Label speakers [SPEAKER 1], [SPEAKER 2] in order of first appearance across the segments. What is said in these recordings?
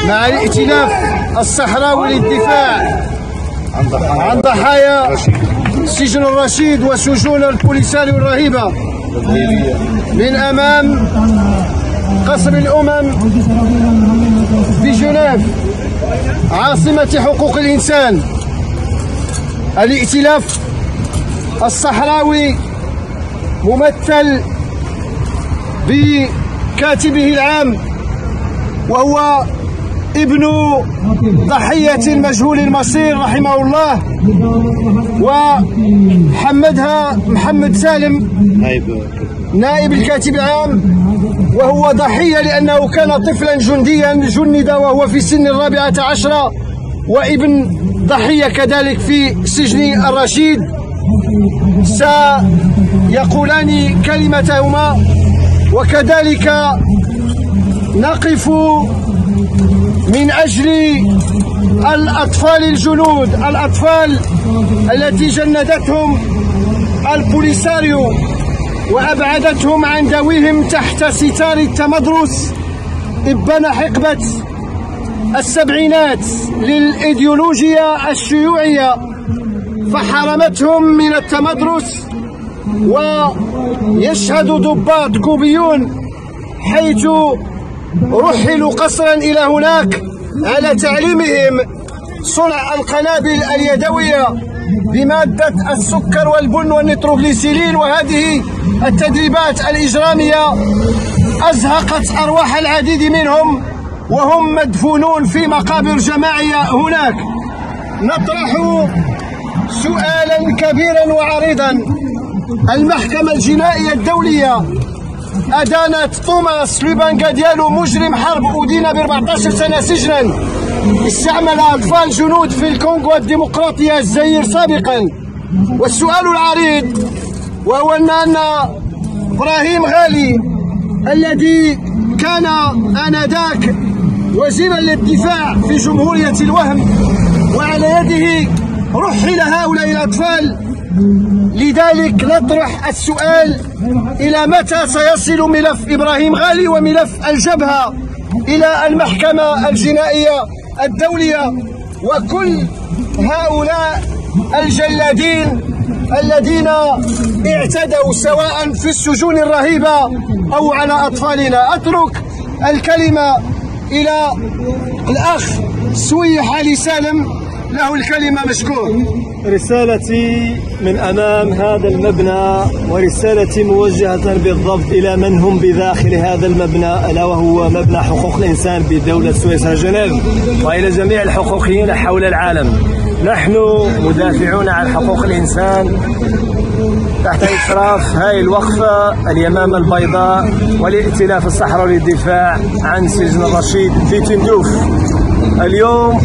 [SPEAKER 1] مع الائتلاف الصحراوي للدفاع عن ضحايا سجن الرشيد وسجون البوليساريو الرهيبة من أمام قصر الأمم في جنيف عاصمة حقوق الإنسان. الائتلاف الصحراوي ممثل بكاتبه العام وهو ابن ضحية مجهول المصير رحمه الله، وحمدها محمد سالم نائب الكاتب العام، وهو ضحية لأنه كان طفلا جنديا جند وهو في سن 14، وابن ضحية كذلك في سجن الرشيد. سيقولان كلمتهما، وكذلك نقف من أجل الأطفال الجنود، الأطفال التي جندتهم البوليساريو وأبعدتهم عن ذويهم تحت ستار التمدرس إبان حقبة السبعينات للإيديولوجيا الشيوعية، فحرمتهم من التمدرس. ويشهد ضباط كوبيون حيث رحلوا قصرا إلى هناك على تعليمهم صنع القنابل اليدوية بمادة السكر والبن والنيتروغليسيرين، وهذه التدريبات الإجرامية أزهقت أرواح العديد منهم وهم مدفونون في مقابر جماعية هناك. نطرح سؤالا كبيرا وعريضا: المحكمة الجنائية الدولية أدانت توماس لوبانغا ديالو مجرم حرب أدين ب 14 سنة سجنا استعمل أطفال جنود في الكونغو الديمقراطية الزئير سابقا. والسؤال العريض وهو أن إبراهيم غالي الذي كان آنذاك وزيرا للدفاع في جمهورية الوهم وعلى يده رحل هؤلاء الأطفال، لذلك نطرح السؤال: إلى متى سيصل ملف إبراهيم غالي وملف الجبهة إلى المحكمة الجنائية الدولية وكل هؤلاء الجلادين الذين اعتدوا سواء في السجون الرهيبة أو على أطفالنا؟ أترك الكلمة إلى الأخ سويح علي سالم، له الكلمة، مشكور.
[SPEAKER 2] رسالتي من أمام هذا المبنى، ورسالتي موجهة بالضبط إلى من هم بداخل هذا المبنى، ألا وهو مبنى حقوق الإنسان بدولة سويسرا جنيف، وإلى جميع الحقوقيين حول العالم. نحن مدافعون عن حقوق الإنسان تحت إشراف هاي الوقفة اليمامة البيضاء والائتلاف الصحراوي للدفاع عن سجن الرشيد في تندوف. اليوم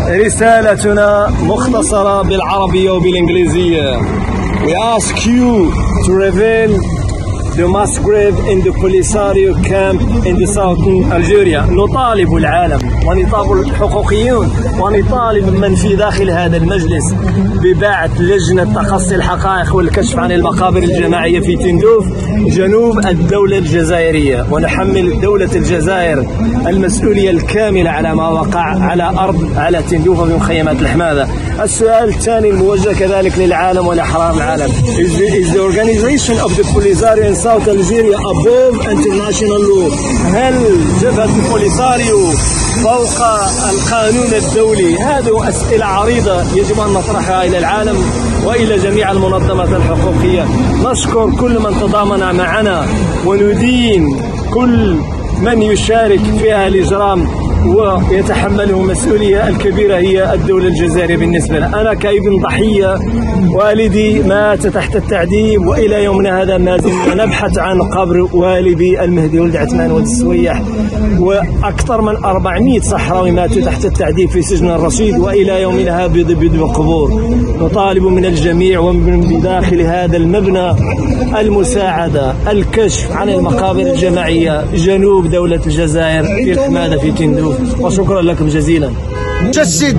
[SPEAKER 2] رسالتنا مختصرة بالعربية وبالإنجليزية. We ask you to reveal the mass grave in the Polisario camp in the southern Algeria. نطالب العالم ونطالب الحقوقيون ونطالب من في داخل هذا المجلس ببعث لجنة تقصي الحقائق والكشف عن المقابر الجماعية في تندوف جنوب الدولة الجزائرية، ونحمل دولة الجزائر المسؤولية الكاملة على ما وقع على أرض على تندوف ومخيمات الحمادة. السؤال الثاني الموجه كذلك للعالم والأحرار العالم: Is the organization of the Polisario in South Algeria above international law؟ هل جبهة البوليساريو فوق القانون الدولي؟ هذه أسئلة عريضة يجب أن نطرحها إلى العالم وإلى جميع المنظمات الحقوقية. نشكر كل من تضامن معنا وندين كل من يشارك في هذا الإجرام ويتحمله مسؤولية الكبيرة هي الدولة الجزائرية. بالنسبة لي أنا كابن ضحية، والدي مات تحت التعذيب، وإلى يومنا هذا ما زلنا نبحث عن قبر والدي المهدي ولد عثمان ولد السويح، وأكثر من 400 صحراوي ماتوا تحت التعذيب في سجن الرشيد، وإلى يومنا هذا بدون قبور. نطالب من الجميع ومن داخل هذا المبنى المساعدة، الكشف عن المقابر الجماعية جنوب دولة الجزائر في الحمادة في تندوف. وشكرا لكم جزيلا.
[SPEAKER 1] نجسد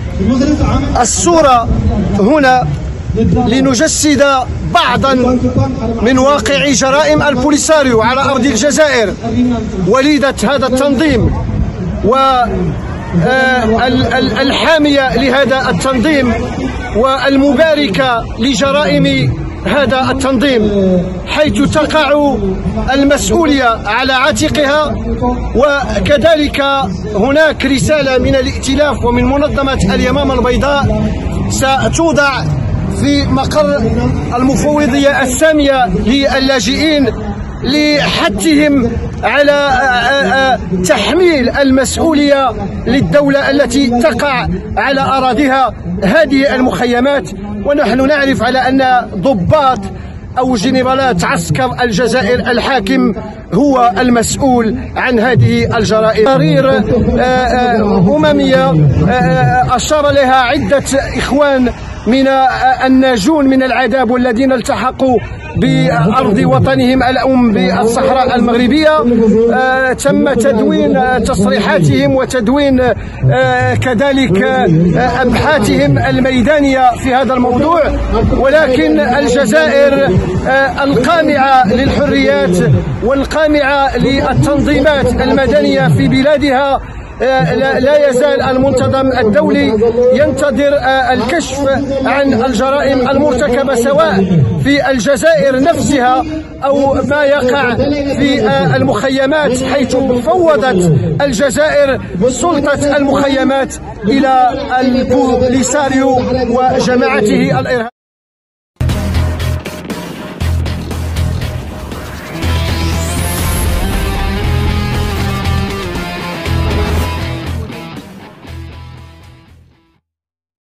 [SPEAKER 1] الصورة هنا لنجسد بعضا من واقع جرائم البوليساريو على أرض الجزائر وليدة هذا التنظيم، الحامية لهذا التنظيم والمباركة لجرائم هذا التنظيم، حيث تقع المسؤولية على عاتقها. وكذلك هناك رسالة من الائتلاف ومن منظمة اليمامة البيضاء ستوضع في مقر المفوضية السامية للاجئين لحثهم على تحميل المسؤولية للدولة التي تقع على أراضيها هذه المخيمات. ونحن نعرف على أن ضباط أو جنرالات عسكر الجزائر الحاكم هو المسؤول عن هذه الجرائم. تقارير أممية أشار لها عدة إخوان من الناجون من العذاب والذين التحقوا بأرض وطنهم الأم بالصحراء المغربية، تم تدوين تصريحاتهم وتدوين كذلك أبحاثهم الميدانية في هذا الموضوع. ولكن الجزائر القامعة للحريات والقامعة للتنظيمات المدنية في بلادها لا يزال المنتظم الدولي ينتظر الكشف عن الجرائم المرتكبة سواء في الجزائر نفسها أو ما يقع في المخيمات، حيث فوضت الجزائر سلطة المخيمات إلى البوليساريو وجماعته الإرهابية.